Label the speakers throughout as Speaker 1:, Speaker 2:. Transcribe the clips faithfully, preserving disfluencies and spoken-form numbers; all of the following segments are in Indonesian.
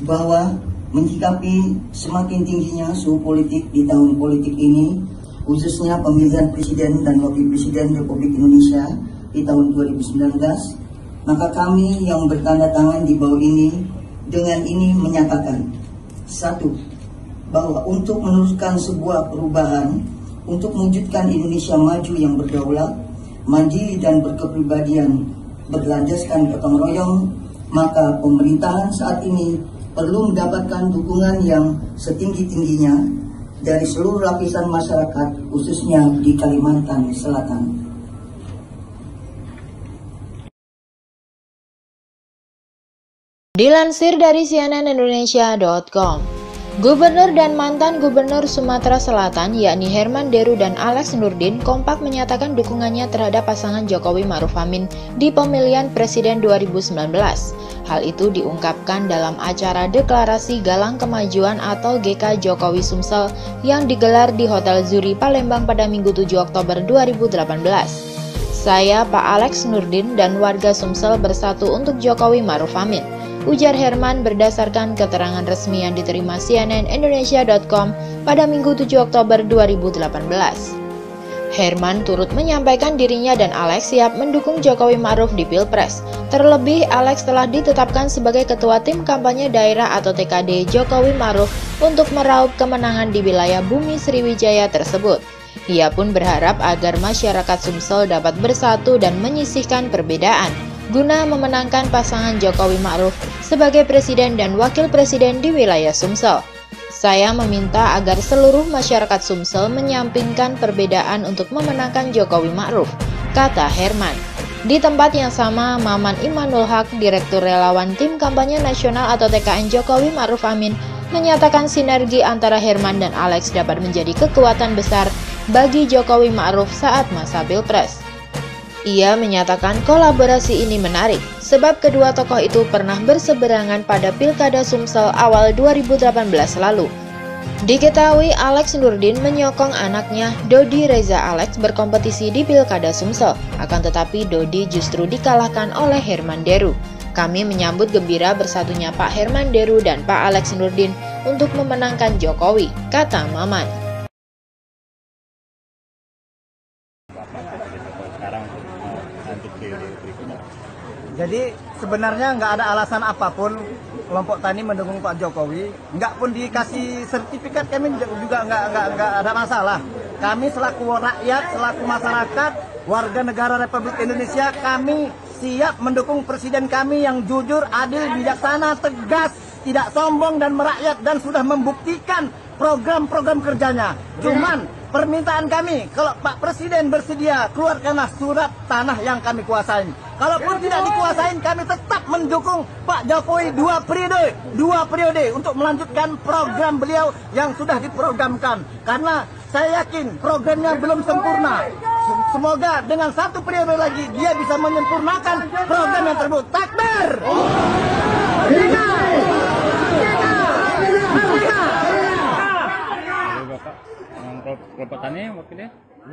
Speaker 1: bahwa menyikapi semakin tingginya suhu politik di tahun politik ini, khususnya pemilihan Presiden dan Wakil Presiden Republik Indonesia di tahun dua ribu sembilan belas, maka kami yang bertanda tangan di bawah ini dengan ini menyatakan, satu, bahwa untuk meneruskan sebuah perubahan, untuk mewujudkan Indonesia maju yang berdaulat, mandiri dan berkepribadian berlandaskan gotong royong, maka pemerintahan saat ini perlu mendapatkan dukungan yang setinggi-tingginya dari seluruh lapisan masyarakat, khususnya di Kalimantan Selatan.
Speaker 2: Dilansir dari C N N Indonesia titik com, Gubernur dan mantan Gubernur Sumatera Selatan yakni Herman Deru dan Alex Nurdin kompak menyatakan dukungannya terhadap pasangan Jokowi Ma'ruf Amin di pemilihan Presiden dua ribu sembilan belas. Hal itu diungkapkan dalam acara Deklarasi Galang Kemajuan atau G K Jokowi Sumsel yang digelar di Hotel Zuri, Palembang pada Minggu tujuh Oktober dua ribu delapan belas. Saya, Pak Alex Nurdin, dan warga Sumsel bersatu untuk Jokowi Ma'ruf Amin, ujar Herman berdasarkan keterangan resmi yang diterima C N N Indonesia titik com pada Minggu tujuh Oktober dua ribu delapan belas. Herman turut menyampaikan dirinya dan Alex siap mendukung Jokowi Ma'ruf di Pilpres. Terlebih, Alex telah ditetapkan sebagai Ketua Tim Kampanye Daerah atau T K D Jokowi Ma'ruf untuk meraup kemenangan di wilayah Bumi Sriwijaya tersebut. Ia pun berharap agar masyarakat Sumsel dapat bersatu dan menyisihkan perbedaan guna memenangkan pasangan Jokowi Ma'ruf sebagai Presiden dan Wakil Presiden di wilayah Sumsel. Saya meminta agar seluruh masyarakat Sumsel menyampingkan perbedaan untuk memenangkan Jokowi Ma'ruf, kata Herman. Di tempat yang sama, Maman Imanul Haq, Direktur Relawan Tim Kampanye Nasional atau T K N Jokowi Ma'ruf Amin, menyatakan sinergi antara Herman dan Alex dapat menjadi kekuatan besar bagi Jokowi Ma'ruf saat masa Pilpres. Ia menyatakan kolaborasi ini menarik, sebab kedua tokoh itu pernah berseberangan pada Pilkada Sumsel awal dua ribu delapan belas lalu. Diketahui Alex Nurdin menyokong anaknya Dodi Reza Alex berkompetisi di Pilkada Sumsel, akan tetapi Dodi justru dikalahkan oleh Herman Deru. Kami menyambut gembira bersatunya Pak Herman Deru dan Pak Alex Nurdin untuk memenangkan Jokowi, kata Maman.
Speaker 3: Jadi sebenarnya nggak ada alasan apapun kelompok tani mendukung Pak Jokowi, nggak pun dikasih sertifikat kami juga nggak nggak nggak ada masalah. Kami selaku rakyat, selaku masyarakat, warga negara Republik Indonesia, kami siap mendukung presiden kami yang jujur, adil, bijaksana, tegas, tidak sombong dan merakyat dan sudah membuktikan program-program kerjanya. Cuman permintaan kami, kalau Pak Presiden bersedia, keluarkanlah surat tanah yang kami kuasain. Kalaupun tidak dikuasain, kami tetap mendukung Pak Jokowi dua periode, dua periode untuk melanjutkan program beliau yang sudah diprogramkan. Karena saya yakin programnya belum sempurna. Semoga dengan satu periode lagi dia bisa menyempurnakan program yang tersebut. Takbir!
Speaker 4: Kelompok tani wakilnya?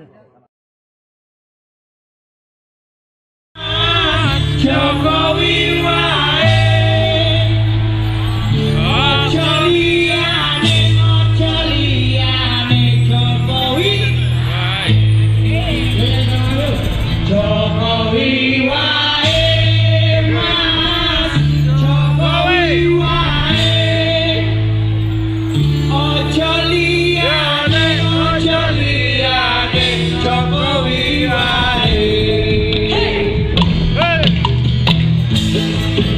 Speaker 4: Jokowi wae, ojo liyane, ojo liyane Jokowi wae, Jokowi wae, Mas Jokowi wae, ojo liyane, ojo liyane Jokowi wae.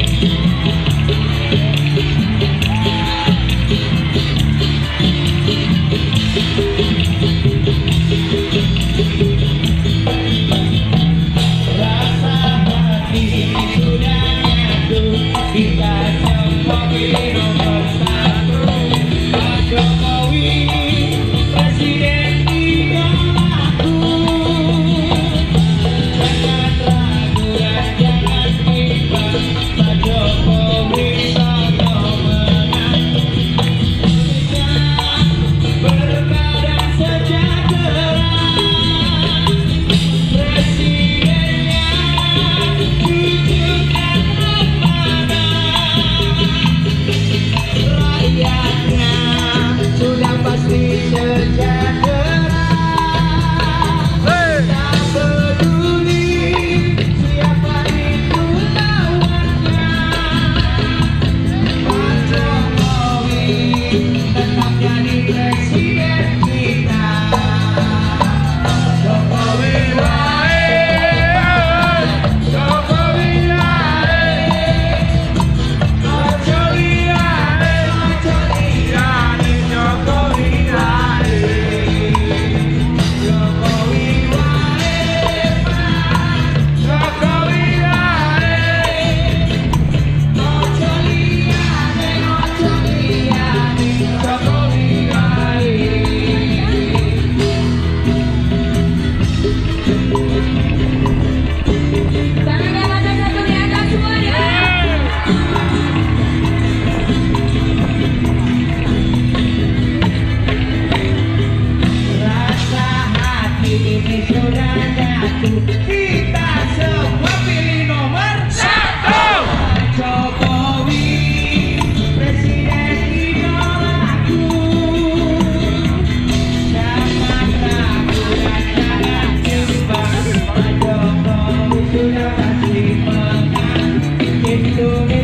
Speaker 4: Indonesia.